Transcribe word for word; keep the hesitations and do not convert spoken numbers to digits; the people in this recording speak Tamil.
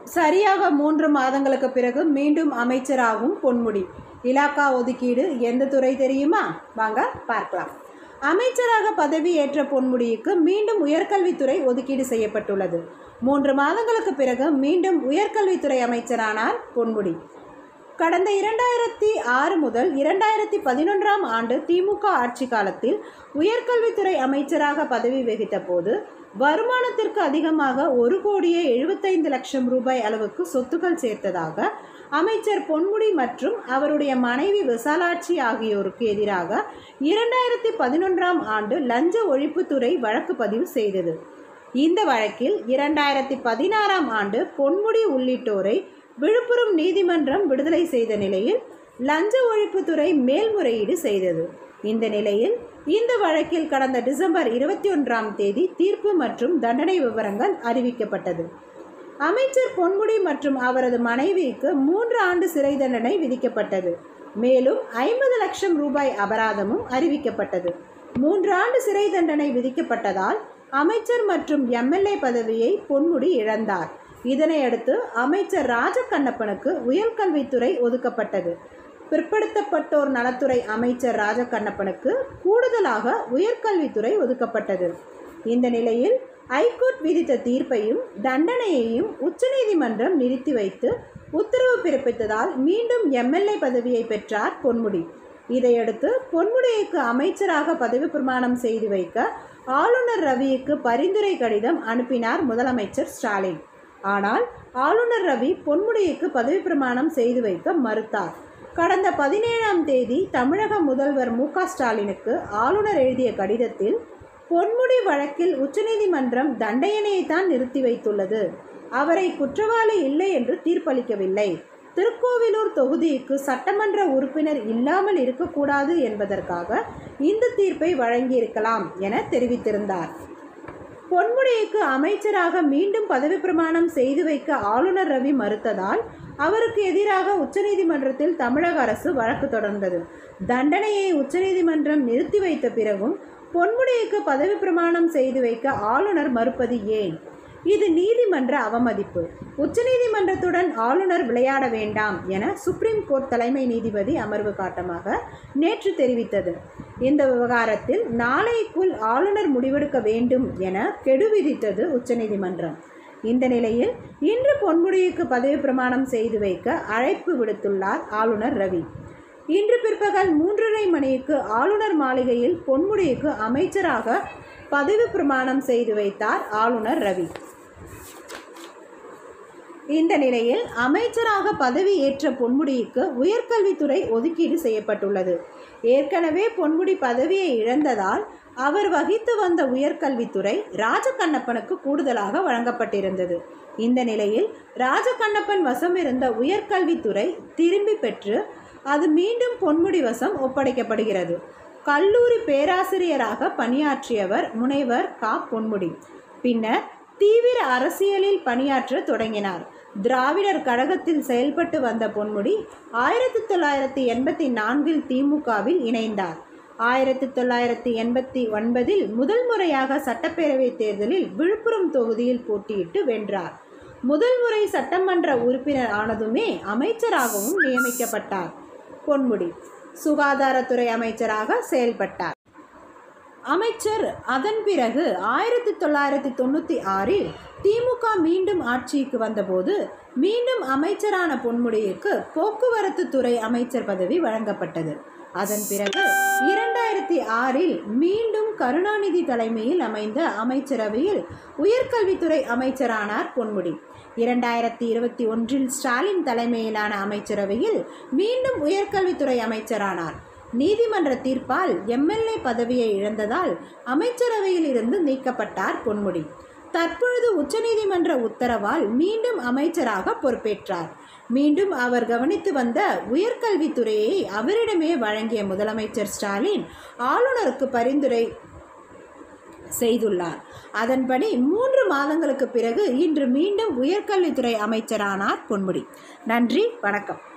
சரியாக மூன்று மாதங்களுக்கு பிறகு மீண்டும் அமைச்சராகும் பொன்முடி. இலாக்கா ஒதுக்கீடு எந்த துறை தெரியுமா? வாங்க பார்க்கலாம். அமைச்சராக பதவி ஏற்ற பொன்முடிக்கு மீண்டும் உயர்கல்வித்துறை ஒதுக்கீடு செய்யப்பட்டுள்ளது. மூன்று மாதங்களுக்கு பிறகு மீண்டும் உயர்கல்வித்துறை அமைச்சரானார் பொன்முடி. கடந்த இரண்டாயிரத்தி ஆறு முதல் இரண்டாயிரத்தி பதினொன்றாம் ஆண்டு திமுக ஆட்சி காலத்தில் உயர்கல்வித்துறை அமைச்சராக பதவி வகித்த போது வருமானத்திற்கு அதிகமாக ஒரு கோடியே எழுபத்தைந்து லட்சம் ரூபாய் அளவுக்கு சொத்துக்கள் சேர்த்ததாக அமைச்சர் பொன்முடி மற்றும் அவருடைய மனைவி விசாலாட்சி ஆகியோருக்கு எதிராக இரண்டாயிரத்தி பதினொன்றாம் ஆண்டு லஞ்ச ஒழிப்புத்துறை வழக்கு பதிவு செய்தது. இந்த வழக்கில் இரண்டாயிரத்தி பதினாறாம் ஆண்டு பொன்முடி உள்ளிட்டோரை விழுப்புரம் நீதிமன்றம் விடுதலை செய்த நிலையில் லஞ்ச ஒழிப்புத்துறை மேல்முறையீடு செய்தது. இந்த நிலையில் இந்த வழக்கில் கடந்த டிசம்பர் இருபத்தி ஒன்றாம் தேதி தீர்ப்பு மற்றும் தண்டனை விவரங்கள் அறிவிக்கப்பட்டது. அமைச்சர் பொன்முடி மற்றும் அவரது மனைவிக்கு மூன்று ஆண்டு சிறை தண்டனை விதிக்கப்பட்டது. மேலும் ஐம்பது லட்சம் ரூபாய் அபராதமும் அறிவிக்கப்பட்டது. மூன்று ஆண்டு சிறை தண்டனை விதிக்கப்பட்டதால் அமைச்சர் மற்றும் எம்எல்ஏ பதவியை பொன்முடி இழந்தார். இதனையடுத்து அமைச்சர் ராஜகண்ணப்பனுக்கு உயர்கல்வித்துறை ஒதுக்கப்பட்டது. பிற்படுத்தப்பட்டோர் நலத்துறை அமைச்சர் ராஜகண்ணப்பனுக்கு கூடுதலாக உயர்கல்வித்துறை ஒதுக்கப்பட்டது. இந்த நிலையில் ஐகோர்ட் விதித்த தீர்ப்பையும் தண்டனையையும் உச்சநீதிமன்றம் நிறுத்தி வைத்து உத்தரவு பிறப்பித்ததால் மீண்டும் எம்எல்ஏ பதவியை பெற்றார் பொன்முடி. இதையடுத்து பொன்முடிக்கு அமைச்சராக பதவி பிரமாணம் செய்து வைக்க ஆளுநர் ரவிக்கு பரிந்துரை கடிதம் அனுப்பினார் முதலமைச்சர் ஸ்டாலின். ஆனால் ஆளுநர் ரவி பொன்முடிக்கு பதவி பிரமாணம் செய்து வைக்க மறுத்தார். கடந்த பதினேழாம் தேதி தமிழக முதல்வர் மு க ஸ்டாலினுக்கு ஆளுநர் எழுதிய கடிதத்தில் பொன்முடி வழக்கில் உச்சநீதிமன்றம் தண்டனையைத்தான் நிறுத்தி வைத்துள்ளது, அவரை குற்றவாளி இல்லை என்று தீர்ப்பளிக்கவில்லை, திருக்கோவிலூர் தொகுதிக்கு சட்டமன்ற உறுப்பினர் இல்லாமல் இருக்கக்கூடாது என்பதற்காக இந்த தீர்ப்பை வழங்கியிருக்கலாம் என தெரிவித்திருந்தார். பொன்முடிக்கு அமைச்சராக மீண்டும் பதவி பிரமாணம் செய்து வைக்க ஆளுநர் ரவி மறுத்ததால் அவருக்கு எதிராக உச்சநீதிமன்றத்தில் தமிழக அரசு வழக்கு தொடர்ந்தது. தண்டனையை உச்சநீதிமன்றம் நிறுத்தி வைத்த பிறகும் பொன்முடிக்கு பதவி பிரமாணம் செய்து வைக்க ஆளுநர் மறுப்பது ஏன்? இது நீதிமன்ற அவமதிப்பு. உச்சநீதிமன்றத்துடன் ஆளுநர் விளையாட வேண்டாம் என சுப்ரீம் கோர்ட் தலைமை நீதிபதி அமர்வு காட்டமாக நேற்று தெரிவித்தது. இந்த விவகாரத்தில் நாளைக்குள் ஆளுநர் முடிவெடுக்க வேண்டும் என கெடு விதித்தது உச்சநீதிமன்றம். இந்த நிலையில் இன்று பொன்முடிக்கு பதவி பிரமாணம் செய்து வைக்க அழைப்பு விடுத்துள்ளார் ஆளுநர் ரவி. இன்று பிற்பகல் மூன்றரை மணிக்கு ஆளுநர் மாளிகையில் பொன்முடிக்கு அமைச்சராக பதவி பிரமாணம் செய்து வைத்தார் ஆளுநர் ரவி. இந்த நிலையில் அமைச்சராக பதவி ஏற்ற பொன்முடிக்கு உயர்கல்வித்துறை ஒதுக்கீடு செய்யப்பட்டுள்ளது. ஏற்கனவே பொன்முடி பதவியை இழந்ததால் அவர் வகித்து வந்த உயர்கல்வித்துறை ராஜகண்ணப்பனுக்கு கூடுதலாக வழங்கப்பட்டிருந்தது. இந்த நிலையில் ராஜகண்ணப்பன் வசம் இருந்த உயர்கல்வித்துறை திரும்பி பெற்று அது மீண்டும் பொன்முடி வசம் ஒப்படைக்கப்படுகிறது. கல்லூரி பேராசிரியராக பணியாற்றியவர் முனைவர் க பொன்முடி. பின்னர் தீவிர அரசியலில் பணியாற்ற தொடங்கினார். திராவிடர் கழகத்தில் செயல்பட்டு வந்த பொன்முடி ஆயிரத்தி தொள்ளாயிரத்தி எண்பத்தி நான்கில் திமுகவில் இணைந்தார். ஆயிரத்தி தொள்ளாயிரத்தி எண்பத்தி ஒன்பதில் முதல் முறையாக சட்டப்பேரவை தேர்தலில் விழுப்புரம் தொகுதியில் போட்டியிட்டு வென்றார். முதல் முறை சட்டமன்ற உறுப்பினர் ஆனதுமே அமைச்சராகவும் நியமிக்கப்பட்டார். பொன்முடி சுகாதாரத்துறை அமைச்சராக செயல்பட்டார். அமைச்சர் அதன் பிறகு ஆயிரத்தி தொள்ளாயிரத்தி தொண்ணூற்றி ஆறில் திமுக மீண்டும் ஆட்சிக்கு வந்தபோது மீண்டும் அமைச்சரான பொன்முடிக்கு போக்குவரத்து துறை அமைச்சர் பதவி வழங்கப்பட்டது. அதன் பிறகு இரண்டாயிரத்தி ஆறில் மீண்டும் கருணாநிதி தலைமையில் அமைந்த அமைச்சரவையில் உயர்கல்வித்துறை அமைச்சரானார் பொன்முடி. இரண்டாயிரத்தி இருபத்தி ஒன்றில் ஸ்டாலின் தலைமையிலான அமைச்சரவையில் மீண்டும் உயர்கல்வித்துறை அமைச்சரானார். நீதிமன்ற தீர்ப்பால் எம்எல்ஏ பதவியை இழந்ததால் அமைச்சரவையில் இருந்து நீக்கப்பட்டார் பொன்முடி. தற்பொழுது உச்சநீதிமன்ற உத்தரவால் மீண்டும் அமைச்சராக பொறுப்பேற்றார். மீண்டும் அவர் கவனித்து வந்த உயர்கல்வித்துறையை அவரிடமே வழங்கிய முதலமைச்சர் ஸ்டாலின் ஆளுநருக்கு பரிந்துரை செய்துள்ளார். அதன்படி மூன்று மாதங்களுக்கு பிறகு இன்று மீண்டும் உயர்கல்வித்துறை அமைச்சரானார் பொன்முடி. நன்றி, வணக்கம்.